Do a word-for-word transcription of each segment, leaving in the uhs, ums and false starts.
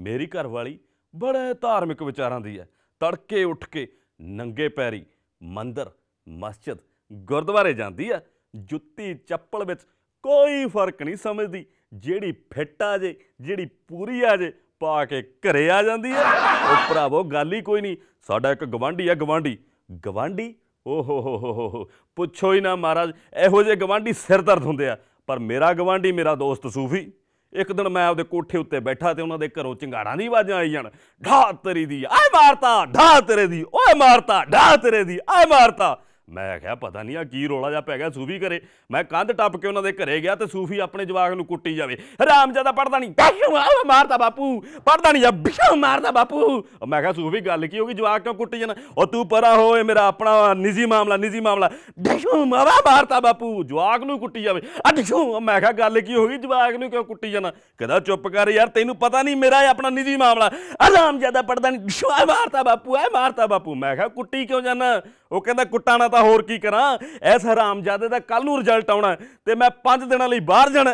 मेरी घरवाली बड़े धार्मिक विचारां दी है। तड़के उठ के नंगे पैरी मंदिर मस्जिद गुरुद्वारे जाती है। जुत्ती चप्पल विच कोई फर्क नहीं समझती, जिहड़ी फिट आ जे जिहड़ी पूरी आ जे पा के घरे आ जाती है। ओ भरावो गल ही कोई नहीं। साडा एक गवांढी है, गवांढी गवांढी ओ हो हो हो हो हो पुछो ही ना महाराज, इहो जे गवांढी सिर दर्द हुंदे आ। पर मेरा गवांढी मेरा दोस्त सूफी, एक दिन मैं आपदे कोठे उत्ते बैठा ते उन्हां दे घरों चिंगाड़ां दी आवाज़ां आई जाण, ढा तेरी दी आए मारता, ढा तेरे दी ओए मारता, ढा तेरे दी आए मारता। मैं क्या पता नहीं आ की रौला जा पै गया सूफी घरे। मैं कंध टप के उन्होंने घरे गया तो सूफी अपने जवाक नूं कुट्टी जावे, हराम ज़्यादा पढ़दा नहीं मारता बापू, पढ़दा नहीं जा मारता बापू। मैं क्या सूफी गल की होगी, जवाक क्यों कुट्टी जाना? और तू परा हो, मेरा अपना निजी मामला निजी मामला मावा मारता बापू, जवाक नूं कुट्टी जावे अठू। मैं क्या गल की होगी, जवाक नूं क्यों कुट्टी जाना? कहदा चुप कर यार, तैनूं पता नहीं मेरा है अपना निजी मामला, हराम ज़्यादा पढ़दा नहीं मारता बापू है मारता बापू। मैं क्या कुट्टी क्यों जाना? वो कहता कुट्टा ना तो होर की करा, इस हरामजादे दा कल नूं रिजल्ट आउणा ते मैं पांच दिनां लई बाहर जाना।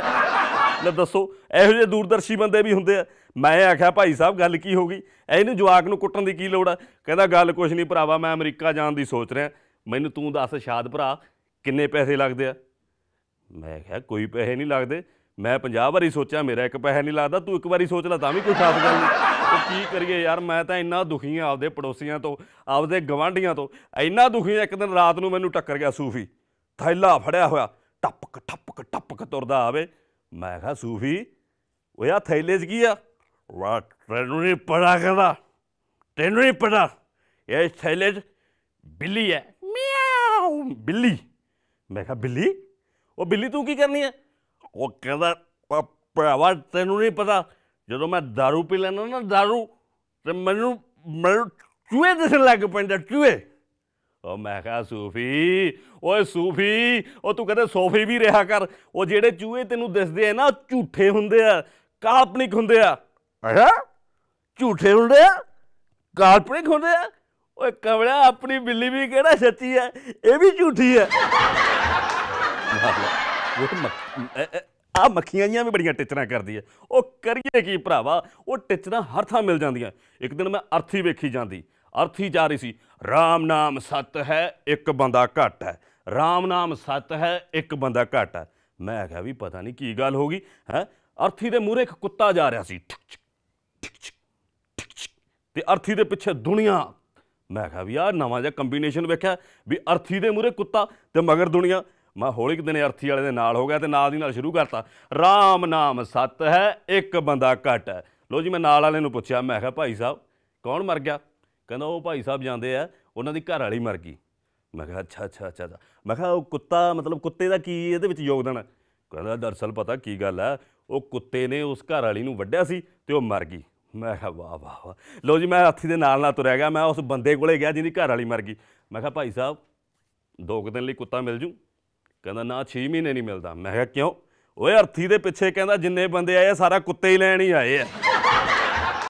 ले दसो, इहो जिहे दूरदर्शी बंदे भी हुंदे आ। मैं आख्या भाई साहब गल की हो गई, इहनूं जवाक नूं कुट्टण दी की लोड़ आ? कहता गल कुछ नहीं भरावा, मैं अमरीका जाण दी सोच रहा, मैनूं तूं दस शाद भरा किन्ने पैसे लगदे आ? मैं आख्या कोई पैसे नहीं लगदे, मैं पंजाह वारी सोचा मेरा एक पैसा नहीं लगता, तू एक बारी सोच ला तां भी कोई खास गल नहीं। तो की करिए यार, मैं तो इन्ना दुखी हाँ आपदे पड़ोसियों तो आपदे गवांढियों तो, इन्ना दुखी हाँ। एक दिन रात नूं मैनूं टक्कर गया सूफी, थैला फड़िया होया टपक टपक टपक तुरदा आवे। मैं कहा सूफी वो यार थैले च की आ? वाह तैनूं नहीं पता, कहदा तैनूं नहीं पता ये थैले च बिल्ली है, म्याऊ बिल्ली। मैं कहा बिल्ली? वो बिल्ली तू की करनी है? वो कहदा भरावा तैनूं नहीं पता, ਜਦੋਂ मैं दारू पी ਲੈਣਾ ना दारू तो मैनू मैनू चूहे दिसन लग पैंदे चूहे। ਉਹ मैं कहा सूफी ओए सूफी ਉਹ तू कहते सोफी भी रहा कर, ਉਹ ਜਿਹੜੇ चूहे ਤੈਨੂੰ दिसदे आ ना झूठे हुंदे आ, काल्पनिक हुंदे आ। अच्छा झूठे हुंदे आ, काल्पनिक हुंदे आ? ओए कमला अपनी बिल्ली भी किहड़ा सच्ची है, ये भी झूठी है। आ मक्खियां जियां भी बड़ियां टिचरां करदी है। ਉਹ करिए की भरावा, ਉਹ टिचरां हर थां मिल जांदियां। एक दिन मैं अर्थी वेखी जांदी, अर्थी जा रही सी, राम नाम सत है एक बंदा घट है, राम नाम सत है एक बंदा घट है। मैं आख्या भी पता नहीं की गल हो गई है। अर्थी दे मूहरे एक कुत्ता जा रहा सी, ते अर्थी दे पिछे दुनिया। मैं आख्या भी यार नवां जिहा कंबीनेशन वेख्या भी अर्थी दे मूहरे कुत्ता ते मगर दुनिया। मैं हौली दिन अर्थी वाले दे नाल हो गया, तो नाल दी नाल शुरू करता, राम नाम सत है एक बंदा घट है। लो जी मैं नाल वाले नूं पुछया, मैं कहा भाई साहब कौन मर गया? कहंदा वो भाई साहब जांदे आ, उन्हां दी घर वाली मर गई। मैं कहा अच्छा अच्छा अच्छा अच्छा। मैं कहा वो कुत्ता मतलब कुत्ते का की इहदे विच योगदान है? कहंदा दरअसल पता की गल है, वो कुत्ते ने उस घर वाली नूं वड्ढिया सी ते वो मर गई। मैं कहा वाह वाह वाह। लो जी मैं हाथी दे नाल नाल तुरया गया, मैं उस बंदे कोले गया जिहदी घर वाली मर गई। मैं कहा भाई साहब दो दिन लई कुत्ता मिल जू? कहंदा ना छे महीने नहीं मिलता। मैं कहा क्यों? ओए अर्थी दे पिछे कहंदा जिन्ने बंदे आए सारा कुत्ते ही लैण ही आए आ।